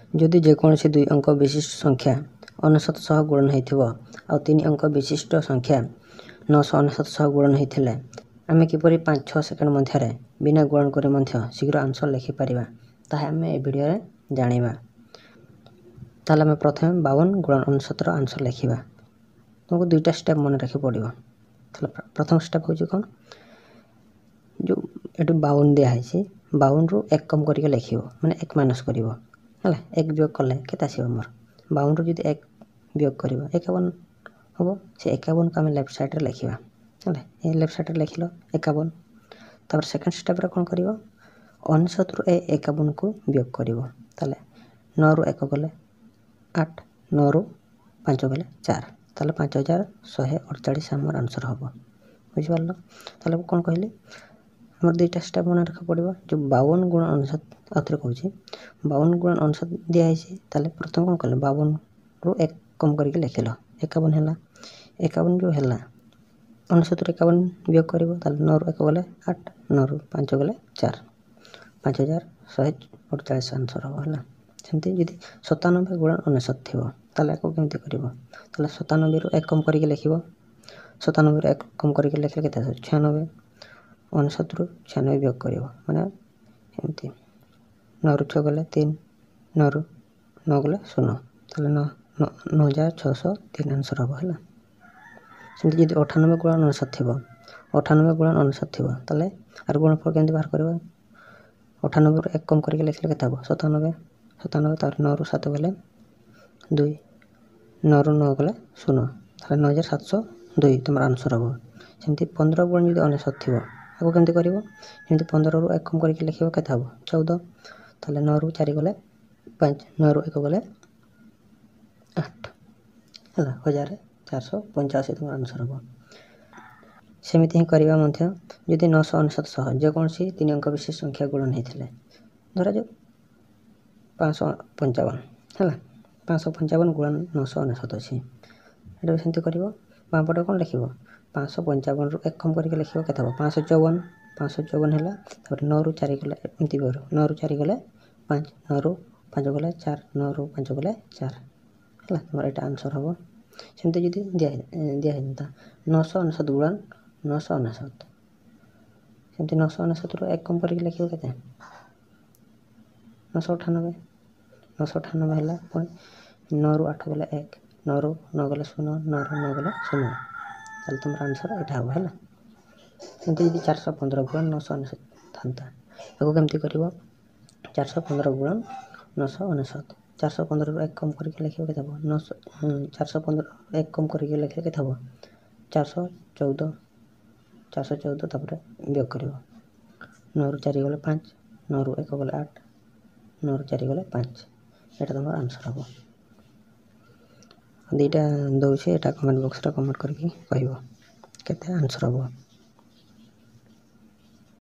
ଯଦି ଯେକୌଣସି 2 ଅଙ୍କ ବିଶିଷ୍ଟ ସଂଖ୍ୟା 99 ସହ ଗୁଣନ ହୋଇଥିବ ଆଉ 3 ଅଙ୍କ ବିଶିଷ୍ଟ ସଂଖ୍ୟା 999 ସହ ଗୁଣନ ହୋଇଥିଲେ ଆମେ କିପରି 5-6 ସେକେଣ୍ଡ ମଧ୍ୟରେ ବିନା ଗୁଣନ କରି ମଧ୍ୟ ଶୀଘ୍ର ଆନ୍ସର ଲେଖିପାରିବା ତାହା ଆମେ ଏ ଭିଡ଼ିଓରେ ଜାଣିବା। ତାହେଲେ ଆମେ ପ୍ରଥମେ 52 ଗୁଣନ 99ର ଆନ୍ସର ଲେଖିବା। ତୁମକୁ 2ଟା ଷ୍ଟେପ୍ ମନେ ରଖିବାକୁ ପଡ଼ିବ। ତାହେଲେ ପ୍ରଥମ ଷ୍ଟେପ୍ ହେଉଛି କ'ଣ, ଯେଉଁ ଏଠି 52 ଦିଆହେଇଛି 52ରୁ 1 କମ୍ କରିକି ଲେଖିବ, ମାନେ 1 ମାଇନସ୍ କରିବ ହେଲା। 1 ବିୟୋଗ କଲେ କେତେ ଆସିବ ଆମର? 52ରୁ ଯଦି 1 ବିୟୋଗ କରିବ 51 ହେବ। ସେ 51କୁ ଆମେ ଲେଫ୍ଟ ସାଇଡ଼୍ରେ ଲେଖିବା ହେଲା। ଏ ଲେଫ୍ଟ ସାଇଡ଼୍ରେ ଲେଖିଲ 51। ତାପରେ ସେକେଣ୍ଡ ଷ୍ଟେପ୍ରେ କ'ଣ କରିବ, 99ରୁ ଏ 51କୁ ବିୟୋଗ କରିବ। ତାହେଲେ 9ରୁ 1 ଗଲେ 8, 9ରୁ 5 ଗଲେ 4, ତାହେଲେ 5148 ଆମର ଆନ୍ସର ହେବ। ବୁଝିପାରିଲ? ତାହେଲେ ମୁଁ କ'ଣ କହିଲି, ଆମର 2ଟା ଷ୍ଟେପ୍ ମନେ ରଖିବାକୁ ପଡ଼ିବ। ଯେଉଁ 52 ଗୁଣ 99, ଆଉଥରେ କହୁଛି 52 ଗୁଣ 99 ଦିଆହେଇଛି। ତାହେଲେ ପ୍ରଥମେ କ'ଣ କଲେ, 52ରୁ 1 କମ୍ କରିକି ଲେଖିଲ, 51 ହେଲା। 51 ଯେଉଁ ହେଲା 99ରୁ 51 ବିୟୋଗ କରିବ, ତାହେଲେ 9ରୁ 1 ଗଲେ 8, 9ରୁ 5 ଗଲେ 4, 5148 ଆନ୍ସର ହେବ ହେଲା। ସେମିତି ଯଦି 97 ଗୁଣ 99 ଥିବ ତାହେଲେ ଆକୁ କେମିତି କରିବ? ତାହେଲେ 97ରୁ 1 କମ୍ କରିକି ଲେଖିବ। 97ରୁ 1 କମ୍ କରିକି ଲେଖିଲେ କେତେ ଆସିବ? 96। 99ରୁ 96 ବିୟୋଗ କରିବ, ମାନେ ଏମିତି 9ରୁ 6 ଗଲେ 3, 9ରୁ 9 ଗଲେ 0, ତାହେଲେ 9603 ଆନ୍ସର ହେବ ହେଲା। ସେମିତି ଯଦି 98 ଗୁଣ 99 ଥିବ, 98 ଗୁଣ 99 ଥିବ ତାହେଲେ ଆର ଗୁଣଫଳ କେମିତି ବାହାର କରିବ? 98ରୁ 1 କମ୍ କରିକି ଲେଖିଲେ କେତେ ହେବ? 97। ତାପରେ 9ରୁ 7 ଗଲେ 2, 9ରୁ 9 ଗଲେ 0, ତାହେଲେ 9702 ତୁମର ଆନ୍ସର ହେବ। ସେମିତି 15 ଗୁଣ ଯଦି 99 ଥିବ ଆକୁ କେମିତି କରିବ? ସେମିତି 15ରୁ 1 କମ୍ କରିକି ଲେଖିବ, କେତେ ହେବ? 14, ତାହେଲେ 9ରୁ 4 ଗଲେ 5, 9ରୁ 1 ଗଲେ 8 ହେଲା। 1485 ତୁମର ଆନ୍ସର ହେବ। ସେମିତି ହିଁ କରିବା ମଧ୍ୟ ଯଦି 999 ସହ ଯେକୌଣସି 3 ଅଙ୍କ ବିଶିଷ୍ଟ ସଂଖ୍ୟା ଗୁଣନ ହୋଇଥିଲେ, ଧରାଯାଉ 555 ହେଲା। 555 ଗୁଣନ 999 ଅଛି। ଏଇଟା ସେମିତି କରିବ। ବାମ ପଟେ କ'ଣ ଲେଖିବ? 555ରୁ 1 କମ୍ କରିକି ଲେଖିବ, କେତେ ହେବ? 554। 554 ହେଲା। ତାପରେ 9ରୁ 4 ଗଲେ ଏମିତି କରିବ, 9ରୁ 4 ଗଲେ 5, 9ରୁ 5 ଗଲେ 4, 9ରୁ 5 ଗଲେ 4 ହେଲା। ତୁମର ଏଇଟା ଆନ୍ସର ହେବ। ସେମିତି ଯଦି ଦିଆହେଇଥାନ୍ତା 999 ଗୁଣନ 999, ସେମିତି 999ରୁ 1 କମ୍ କରିକି ଲେଖିବ, କେତେ? 998। 998 ହେଲା। ପୁଣି 9ରୁ 8 ଗଲେ 1, 9ରୁ 9 ଗଲେ 0, 9ରୁ 9 ଗଲେ 0, ତାହେଲେ ତୁମର ଆନ୍ସର ଏଇଟା ହେବ ହେଲା। ସେମିତି ଯଦି 415 ଗୁଣନ 999 ଥାନ୍ତା, ତାକୁ କେମିତି କରିବ? 415 ଗୁଣନ 999, 415ରୁ 1 କମ୍ କରିକି ଲେଖିବ, କେତେ ହେବ? 415ରୁ 1 କମ୍ କରିକି ଲେଖିଲେ କେତେ ହେବ? 414। 414 ତାପରେ ବିୟୋଗ କରିବ, 9ରୁ 4 ଗଲେ 5, 9ରୁ 1 ଗଲେ 8, 9ରୁ 4 ଗଲେ 5, ଏଇଟା ତୁମର ଆନ୍ସର ହେବ। 2ଟା ଦେଉଛି, ଏଇଟା କମେଣ୍ଟ ବକ୍ସରେ କମେଣ୍ଟ କରିକି କହିବ କେତେ ଆନ୍ସର ହେବ।